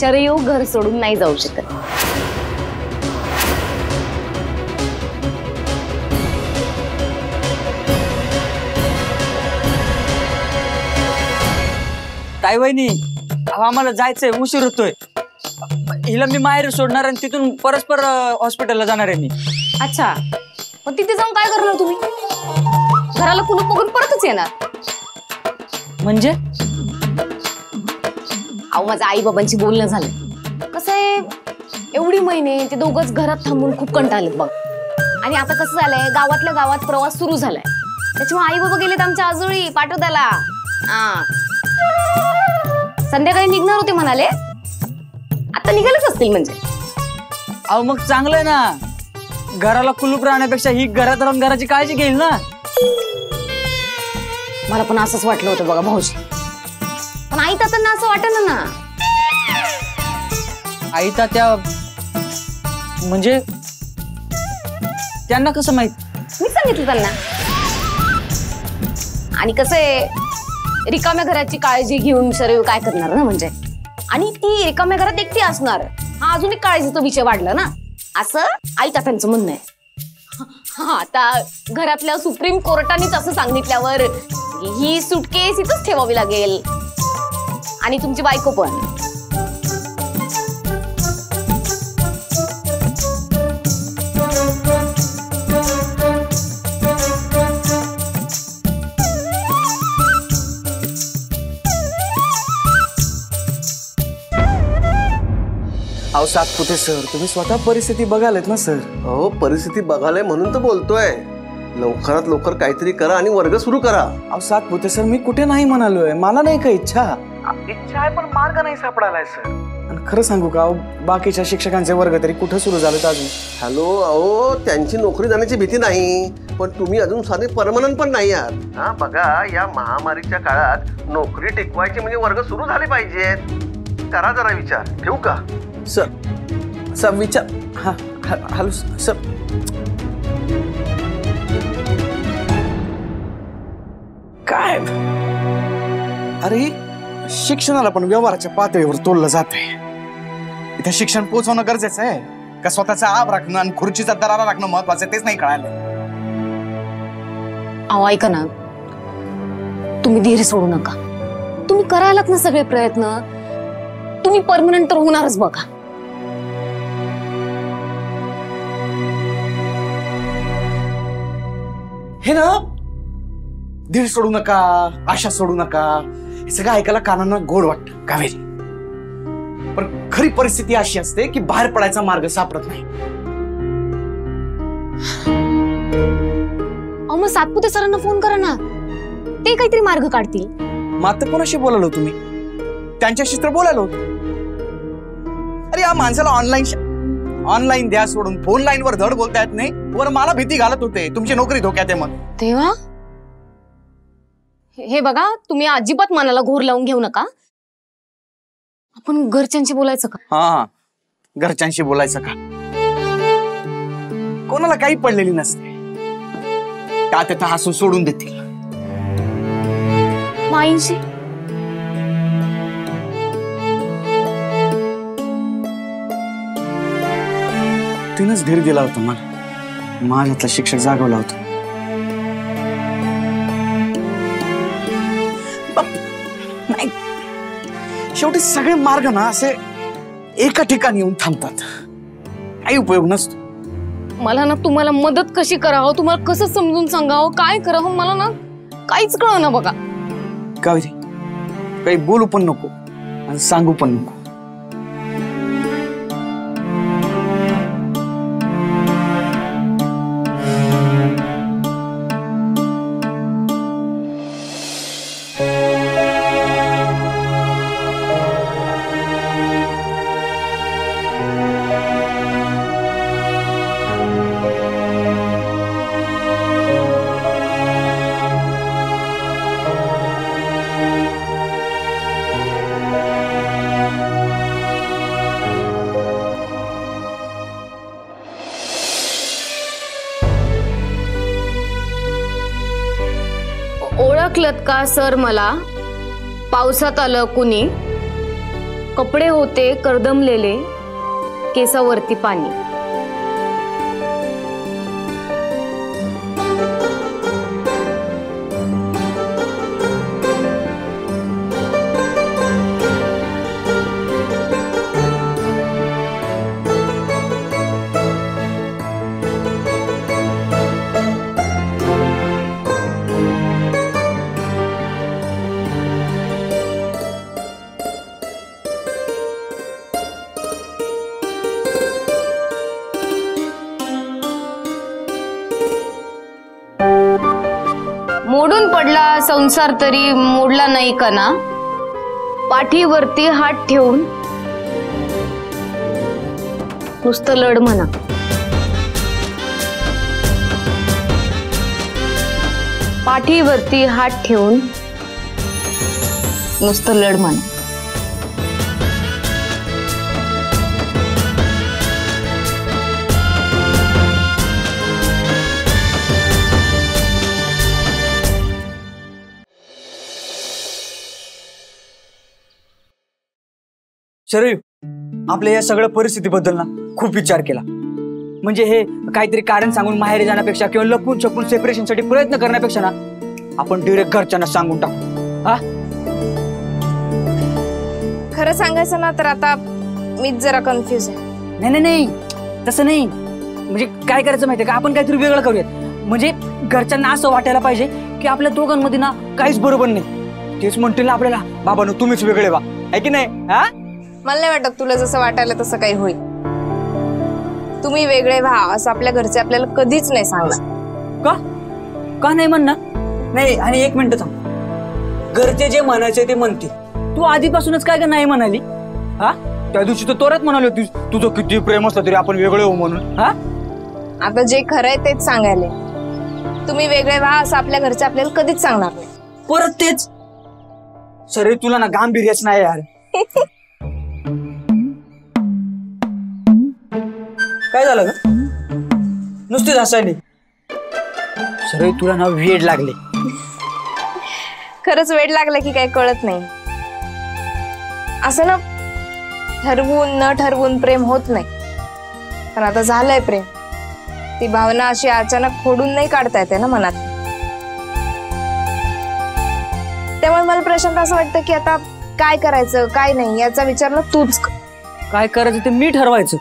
शरयू घर सोडून नाही जाऊ शकत. ताई वहिनी, आम्हाला जायचंय, उशीर होतोय. हिला मी माहेर सोडणार आणि तिथून परस्पर हॉस्पिटलला जाणार आहे मी. अच्छा, मग तिथे जाऊन काय करणार तुम्ही? घराला कुलूप बघून परतच येणार? म्हणजे अहो, माझ्या आई बाबांची बोलणं झालं. कसं आहे, एवढी महिने ते दोघंच घरात थांबून खूप कंटाळलेत बघ. आणि आता कसं झालंय, गावातल्या गावात प्रवास सुरू झालाय. त्याच्यामुळे आई बाबा गेलेत आमच्या आजोळी पाठवताला. संध्याकाळी निघणार होते म्हणाले, आता निघालच असतील म्हणजे. अहो मग चांगलंय ना, घराला कुलूप राहण्यापेक्षा ही घरात राहून घराची काळजी घेईल ना. मला पण असंच वाटलं होतं बघा भाऊजी, पण आई तात्यांना असं वाटलं ना. आई तात्या म्हणजे त्यांना कसं माहित? मी सांगितलं त्यांना. आणि कसं आहे, रिकाम्या घराची काळजी घेऊन शरयू काय करणार ना म्हणजे. आणि ती रिकाम्या घरात एकटी असणार, हा अजून एक काळजीचा विषय वाढला ना, असं आई तात्यांचं म्हणणं आहे. आता घरातल्या सुप्रीम कोर्टानेच असं सांगितल्यावर ही सुटकेस इथंच ठेवावी लागेल. आणि तुमची बायको पण. अहो सातपुते सर, तुम्ही स्वतः परिस्थिती बघालेत ना सर. हो, परिस्थिती बघायला म्हणून तर बोलतोय. लवकरात लवकर काहीतरी करा आणि वर्ग सुरू करा. अहो सातपुते सर, मी कुठे नाही म्हणालोय, मला नाही का इच्छा आहे, पण मार्ग नाही सापडालाय सर. आणि खरं सांगू का, बाकीच्या शिक्षकांचे वर्ग तरी कुठं सुरू झालेत अजून. हॅलो, अहो त्यांची नोकरी जाण्याची भीती नाही, पण तुम्ही अजून साधे परमनंट पण नाही आहात. हा बघा, या महामारीच्या काळात नोकरी टिकवायची म्हणजे वर्ग सुरू झाले पाहिजेत. करा जरा विचार. ठेवू का सर? सर विचार. हा हॅलो सर. काय अरे, शिक्षणाला पण व्यवहाराच्या पातळीवर तोललं जात आहे. इथे शिक्षण पोहोचवणं गरजेचं आहे का स्वतःचा आब राखणं आणि खुर्चीचा दरारा राखणं महत्वाचं आहे, तेच नाही कळालं. अहो ऐका ना, तुम्ही धीर सोडू नका. तुम्ही करायलात ना सगळे प्रयत्न, तुम्ही परमनंट तर होणारच बघा. हे ना, धीर सोडू नका, आशा सोडू नका, हे सगळं ऐकायला कानांना गोड वाटतं कावेरी. पण खरी परिस्थिती अशी असते की बाहेर पडायचा मार्ग सापडत नाही. अहो मग सातपुते सरांना फोन करा ना, ते काहीतरी मार्ग काढतील. मग आता कोणाशी बोलालो तुम्ही? त्यांच्याशी तर बोलायलो. अरे या माणसाला ऑनलाईन द्या सोडून फोन लाईन वर धड बोलता येत नाही. वर मला भीती घालत होते तुमची नोकरी धोक्यात आहे. मग तेव्हा हे बघा, तुम्ही अजिबात मनाला घोर लावून घेऊ नका. आपण घरच्यांशी बोलायचं का? हा, घरच्यांशी बोलायचं का? कोणाला काही पडलेली नसते, त्यात हसून सोडून देतील. माईंशी तिनंच धीर दिला होता मला, माझ्यातला शिक्षक जागवला होता. नाही, शेवटी सगळे मार्ग ना असे एका ठिकाणी येऊन थांबतात, काही उपयोग नसतो. मला ना तुम्हाला मदत कशी करावं, तुम्हाला कसं समजून सांगावं, काय करावं, मला ना काहीच कळना बघा. कावेरी, काही बोलू पण नको आणि सांगू पण नको. ओळखलत का सर मला? पावसात आलं कुणी? कपडे होते करदमलेले, केसावरती पाणी. मोडून पडला संसार तरी मोडला नाही कणा, पाठीवरती हात ठेवून नुसतं लढ म्हणा. पाठीवरती हात ठेवून नुसतं लढ म्हणा. शरीफ, आपल्या या सगळ्या परिस्थितीबद्दल ना खूप विचार केला. म्हणजे हे काहीतरी कारण सांगून माहेरी जाण्यापेक्षा किंवा लपून छपून सेपरेशनसाठी प्रयत्न करण्यापेक्षा ना आपण डिरेक्ट घरच्यांना सांगून टाकू. हा, खरं सांगायचं ना तर आता मीच जरा कन्फ्युज आहे. नाही नाही नाही, तसं नाही. म्हणजे काय करायचं माहितीये का, आपण काहीतरी वेगळं करूयात. म्हणजे घरच्यांना असं वाटायला पाहिजे की आपल्या दोघांमध्ये ना काहीच बरोबर नाही. तेच म्हणतील ना आपल्याला, बाबांनो तुम्हीच वेगळे व्हा, आहे की नाही? हा, मला नाही वाटत तुला जसं वाटायला तसं काही होईल. तुम्ही वेगळे व्हा असं आपल्या घरचे आपल्याला कधीच नाही सांगणार. का का नाही म्हणणार? नाही, आणि एक मिनिट थांब. घरचे जे म्हणायचे ते म्हणतील. तू आधीपासूनच काय का नाही म्हणाली? हा, त्या दिवशी तर तोरात म्हणाली होती तुझं किती प्रेम असलं तरी आपण वेगळे होऊ म्हणून. हा, आता जे खरं आहे तेच सांगायले. तुम्ही वेगळे व्हा असं आपल्या घरचे आपल्याला कधीच सांगणार नाही. परत तेच. सर तुला ना गांभीर्यच नाही यार. काय झालं ग? नुसतीच हसायली. सर तुला ना वेड लागले. खरंच वेड लागला की काही कळत नाही. असं ना ठरवून न ठरवून प्रेम होत नाही. पण आता झालंय प्रेम. ती भावना अशी अचानक खोडून नाही काढता येते ना मनात. त्यामुळे मला प्रशांत असं वाटतं की आता काय करायचं काय नाही याचा विचार ना तूच कर. काय करायचं ते मी ठरवायचं.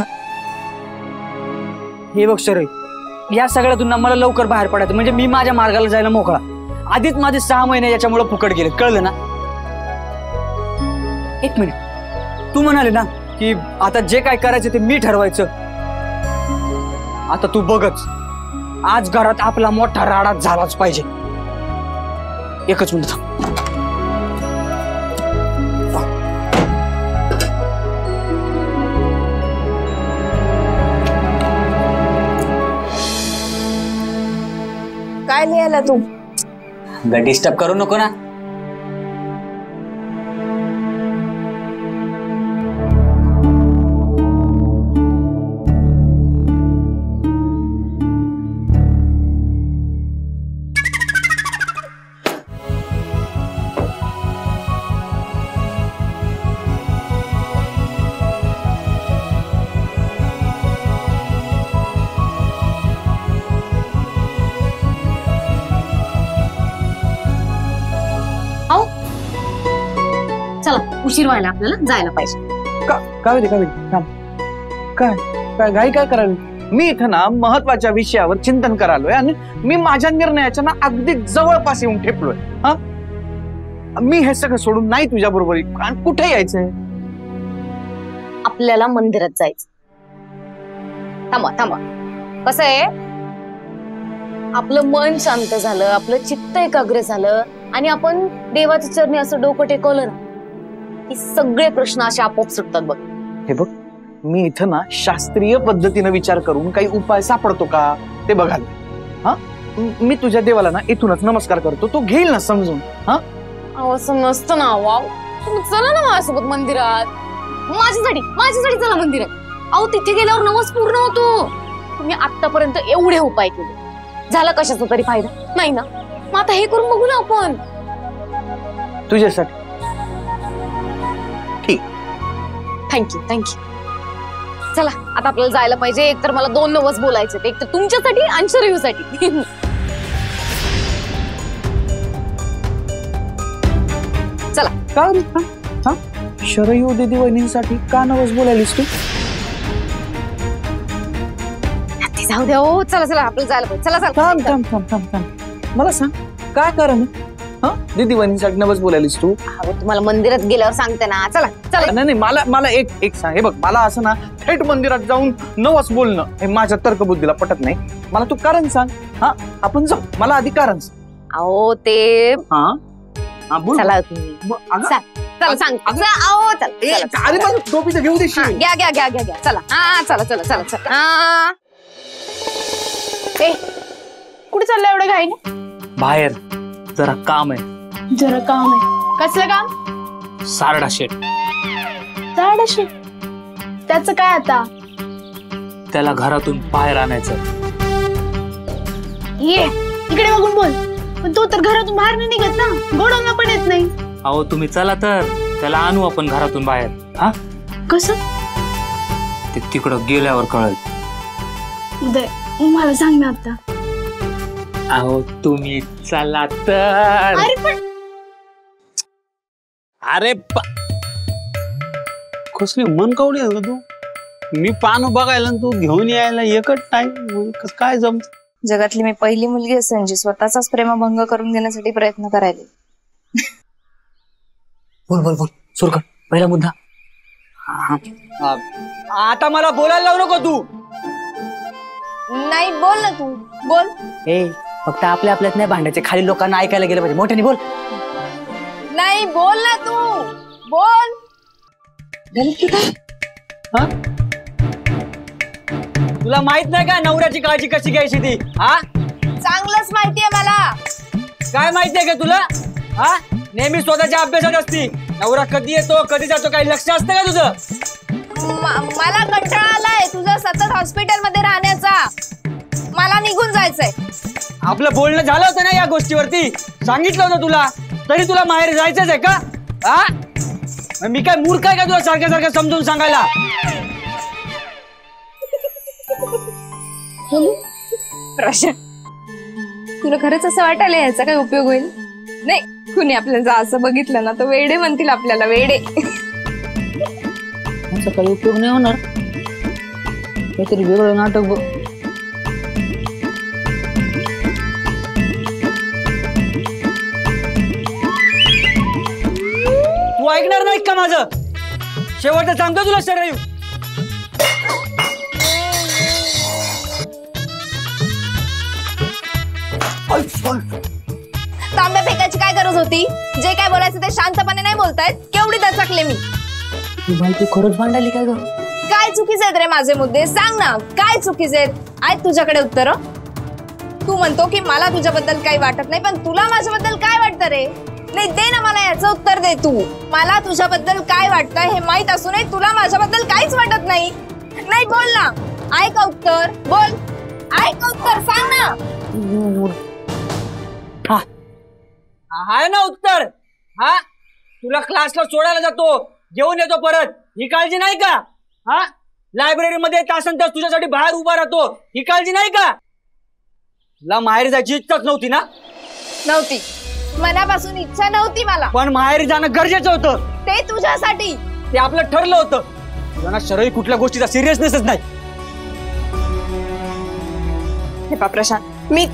हे बघ सर, या सगळ्यातून मला लवकर बाहेर पडायचं. म्हणजे मी माझ्या मार्गाला जायला मोकळा. आधीच माझे 6 महिने याच्यामुळे फुकट गेले, कळलं ना? एक मिनिट, तू म्हणाले ना की आता जे काय करायचं ते मी ठरवायचं. आता तू बघच, आज घरात आपला मोठा राडा झालाच पाहिजे. एकच मिनिट थांब. काय लिहायला तू? डिस्टर्ब करू नको ना. चला, उशीर व्हायला, आपल्याला जायला पाहिजे. कावेरी काय काय घाई काय करायला? मी इथं ना महत्वाच्या विषयावर चिंतन करालोय आणि मी माझ्या निर्णयाच्या ना अगदी जवळपास येऊन ठेपलोय. हा, मी हे सगळं सोडून नाही तुझ्या बरोबर कुठे यायचंय? आपल्याला मंदिरात जायचं. थांबा थांबा, कसं आहे, आपलं मन शांत झालं, आपलं चित्त एकाग्र झालं आणि आपण देवाच्या चरणी असं डोकं टेकवलं ना की सगळे प्रश्न असे आपोआप सुटतात बघ. हे बघ, मी इथं ना शास्त्रीय पद्धतीने विचार करून काही उपाय सापडतो का ते बघाल. हा, मी तुझ्या देवाला ना इथूनच नमस्कार करतो, तो घेईल ना समजून. हा, असं नसतं ना. वाव, तुम्ही चला ना माझ्यासोबत मंदिरात. माझ्यासाठी चला मंदिरात. अहो, तिथे गेल्यावर नवस पूर्ण होतो. तुम्ही आतापर्यंत एवढे उपाय केले, झाला कशाचा तरी फायदा नाही ना? मग आता हे करून बघू ना आपण. तुझ्यासाठी ठीक, थँक्यू थँक्यू. चला आता आपल्याला जायला पाहिजे. एक तर मला 2 नवस बोलायचे, एक तर तुमच्यासाठी आणि शरयूसाठी. चला. का रे? हा? शरयू दीदी वहिनींसाठी का नवस बोलायलीस तू? ते जाऊ द्या हो. चला चला आपल्याला जायला पाहिजे. चला थांब चला. थांब थांब थांब थांब. मला सांग काय कारण आहे? हा दीदी वहिनींसाठी नवस बोलायलीस तू? अहो, तुम्हाला मंदिरात गेल्यावर सांगते ना. चला चला. नाही नाही, मला एक सांग. हे बघ, मला असं ना थेट मंदिरात जाऊन नवस बोलणं हे माझ्या तर्कबुद्धीला पटत नाही. मला तू कारण सांग. हा आपण जाऊ. मला आधी कारण सांग. अहो ते हा हा बोल. चला तुम्ही. अगं, चला सांग. अहो चला ए, चला. अरे मला टोपी तर घेऊ हा, देशील? घ्या घ्या घ्या घ्या घ्या. चला हा चला चला चला चला. हा. ए कुठे चाललंय एवढं घाईने? बाहेर जरा काम आहे. जरा काम आहे. कसलं काम? सारडा शेट. झाडाशी त्याचं काय आता? त्याला घरातून बाहेर आणायचं. ये इकडे बघून बोल. पण तो तर घरातून बाहेर नाही निघत ना, गोडवणं पण येत नाही. अहो तुम्ही चला तर त्याला आणू आपण घरातून बाहेर. हा कसं? ते तिकडं गेल्यावर कळेल. उदय मला सांग ना आता. अहो तुम्ही चला तर. अरे पण अरे कसली मन कवडी आहे तू? मी पान बघायला आणि तू घेऊन यायला एकच टाइम काय जमत? जगातली मी पहिली मुलगी असेल जी स्वतःचाच प्रेमभंग करून घेण्यासाठी प्रयत्न करायला. बोल बोल बोल सुरू कर. पहिला मुद्दा. आता मला बोलायला लावू नको तू. नाही बोल ना तू बोल. ए फक्त आपल्या आपल्यात नाही भांडायचे, खाली लोकांना ऐकायला गेलं पाहिजे. मोठ्याने बोल. नाही बोल ना तू बोल. हा? तुला माहित नाही का नवऱ्याची काळजी कशी घ्यायची ती? हा चांगलंच माहितीये मला. काय माहितीये का तुला? हा नेहमी स्वतःच्या अभ्यासात असती. नवरा कधी येतो कधी जातो काही लक्ष असतं का तुझं? मला कंटाळा आलाय तुझं सतत हॉस्पिटल मध्ये राहण्याचा. मला निघून जायचंय. आपलं बोलणं झालं होतं ना या गोष्टीवरती. सांगितलं होतं तुला, तरी तुला माहेर जायचंच आहे का? हा मी काय मूर्ख आहे का तुला सारखं सारखं समजून सांगायला? प्रश्न तुला खरंच असं वाटायला याचा काय उपयोग होईल? नाही कुणी आपल्याला असं बघितलं ना तर वेडे म्हणतील आपल्याला. वेडे काही उपयोग नाही होणार. काहीतरी वेगळं नाटक बघ. तू ऐकणार नाही का माझं? शेवटचं सांगतो तुला शरयू. तांब्या फेकायची काय गरज होती? जे काय बोलायचं ते शांतपणे नाही बोलतायत. केवढी दचकले मी. तू खरंच भांडाली काय ग? काय चुकीचे आहेत रे माझे मुद्दे? सांग ना काय चुकीचे आहेत? आहेत तुझ्याकडे उत्तर? तू म्हणतो की मला तुझ्याबद्दल काही वाटत नाही, पण तुला माझ्याबद्दल काय वाटतं रे? नाही दे ना मला याचं उत्तर दे तू. मला तुझ्याबद्दल काय वाटतं हे माहित असूनही तुला माझ्याबद्दल काहीच वाटत नाही. नाही बोल ना. आहे का उत्तर? बोल. आहे का उत्तर? सांग ना. आहे ना उत्तर. हा तुला क्लासला सोडायला जातो, घेऊन येतो परत, ही काळजी नाही का? हा लायब्ररीमध्ये तासन तास तुझ्यासाठी बाहेर उभा राहतो, ही काळजी नाही का? तुला माहेर जायची इच्छाच नव्हती ना? नव्हती. मनापासून इच्छा नव्हती मला. पण माहेर जाणं गरजेचं होतं. ते तुझ्यासाठी. ते आपलं ठरलं होतं. तुला शरयू कुठल्या गोष्टीचा सिरियसनेसच नाही. हे पा प्रशांत, मी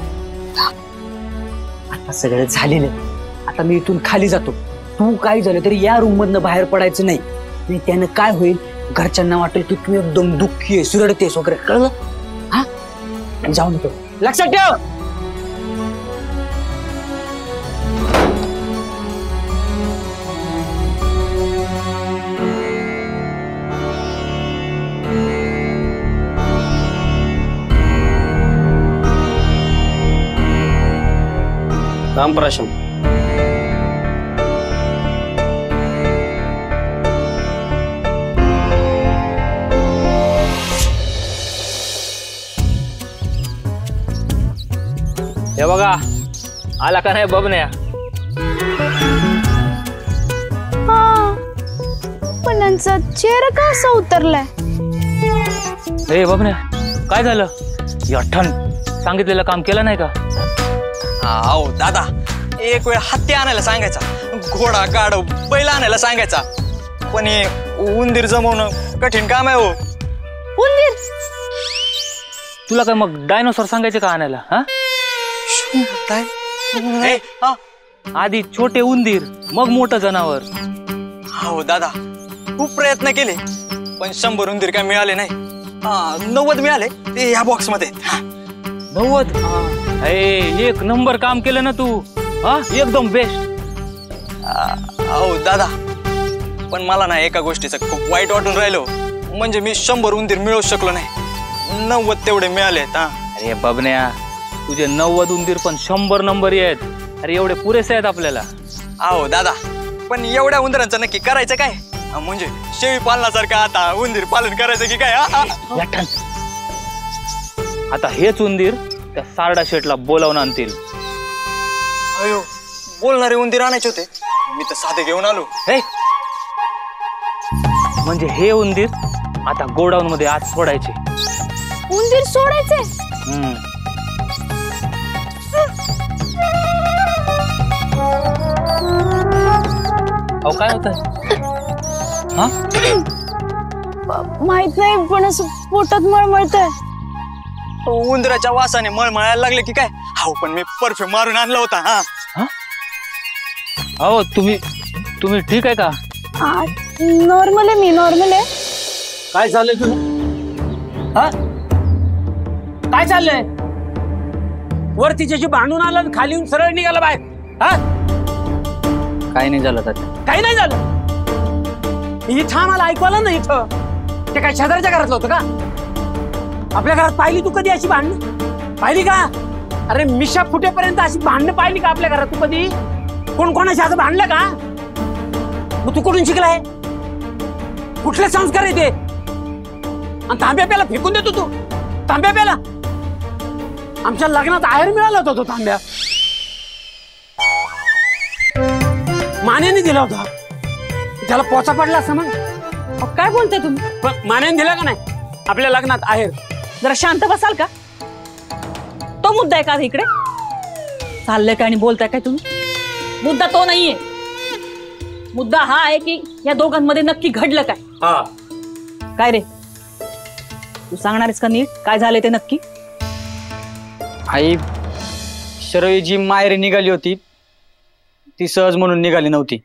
आता सगळं झालेलं. आता मी इथून खाली जातो. तू काय झालं तरी या रूम मधनं बाहेर पडायचं नाही. आणि त्यानं काय होईल, घरच्यांना वाटेल की तू एकदम दुःखी आहे, सुरडतेस वगैरे. कळलं? हा जाऊन येतो. लक्षात ठेव. रामप्रशांत हे बघा आला का नाही बघण्या. पण यांचा चेहरा का असा उतरलाय? ए बाबण्या, काय झालं? यठ्ठन सांगितलेलं काम केलं नाही का? अहो दादा, एक वेळ हत्ती आणायला सांगायचा, घोडा गाढव बैल आणायला सांगायचा, पण हे उंदीर जमवणं कठीण काम आहे हो. उंदीर? तुला काय मग डायनोसॉर सांगायचे का आणायला? हा? ए, हा. आधी छोटे उंदीर, मग मोठं जनावर. हो दादा, खूप प्रयत्न केले पण 100 उंदीर काय मिळाले नाही. 90 मिळाले, ते ह्या बॉक्स मध्ये. 90? एक नंबर काम केलं ना तू. हा, एकदम बेस्ट. हो दादा, पण मला ना एका गोष्टीचं खूप वाईट वाटून राहिलो. म्हणजे मी 100 उंदीर मिळवू शकलो नाही, 90 तेवढे मिळालेत. अरे बाबण्या, तुझे 90 उंदीर पण 100 नंबर आहेत. अरे एवढे पुरेसे आहेत आपल्याला. अहो दादा, पण एवढ्या उंदरांचं नक्की करायचं काय? म्हणजे शेळी पालनासारखं आता उंदीर पालन करायचं की काय? यठ्ठन, आता हेच उंदीर त्या सारडा शेटला बोलावून आणतील. अयो, बोलणारे उंदीर आणायचे होते, मी तर साधे घेऊन आलो. हे म्हणजे हे उंदीर आता गोडाऊन मध्ये आत सोडायचे. उंदीर सोडायचे? अहो काय होत? हा, माहित नाही, पण असं पोटात मळमळतंय. उंदराच्या वासाने मळमळायला लागले की काय? हो, पण मी परफ्यूम मारून आणला होता. हा, अहो तुम्ही ठीक आहे का? नॉर्मल आहे, मी नॉर्मल आहे. काय चाललंय तुला? हा, काय चाललंय? वरती ज्याची भांडून आला आणि खाली येऊन सरळ निघाला बाहेर. हा, काय नाही झालं तात्या. काही नाही झालं. इथं आम्हाला ऐकू आलं ना. इथं ते काय शेजारच्या घरातलं होतं का? आपल्या घरात पाहिली तू कधी अशी भांडणं? पाहिली का? अरे मिशा फुटेपर्यंत अशी भांडणं पाहिली का आपल्या घरात तू कधी? कोण कोणाशी असं भांडलं का? मग तू कुठून शिकलाय? कुठले संस्कार येते? आणि तांब्या प्याला फेकून देतो तू? तांब्या प्याला आमच्या लग्नात आहेर मिळाला होता तो तांब्या. मान्याने दिला होता, त्याला पोचा पडला असं मग. काय बोलताय तुम्ही? पण मान्याने दिला का नाही आपल्या लग्नात आहेर? जरा शांत बसाल का? तो मुद्दा आहे का इकडे? चाललंय काय आणि बोलताय काय तुम्ही? मुद्दा तो नाहीये. मुद्दा हा आहे की या दोघांमध्ये नक्की घडलं काय? काय रे, तू सांगणारेस का नीट काय झालंय ते नक्की? आई, शरवी जी माहेरी निघाली होती ती सहज म्हणून निघाली नव्हती.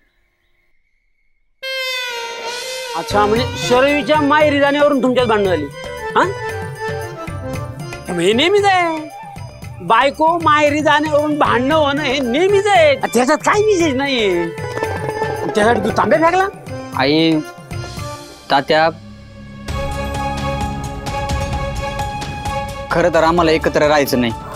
अच्छा, म्हणजे शरवीच्या माहेरी जाण्यावरून तुमच्यात भांडण झाली? हा, हे नेहमीच आहे. बायको माहेरी जाण्यावरून भांडणं होणं हे नेहमीच आहे. त्याच्यात काही विशेष नाहीये. त्यासाठी तू तांब्या फेकला? आई, तात्या, खरं तर आम्हाला एकत्र राहायचं नाही.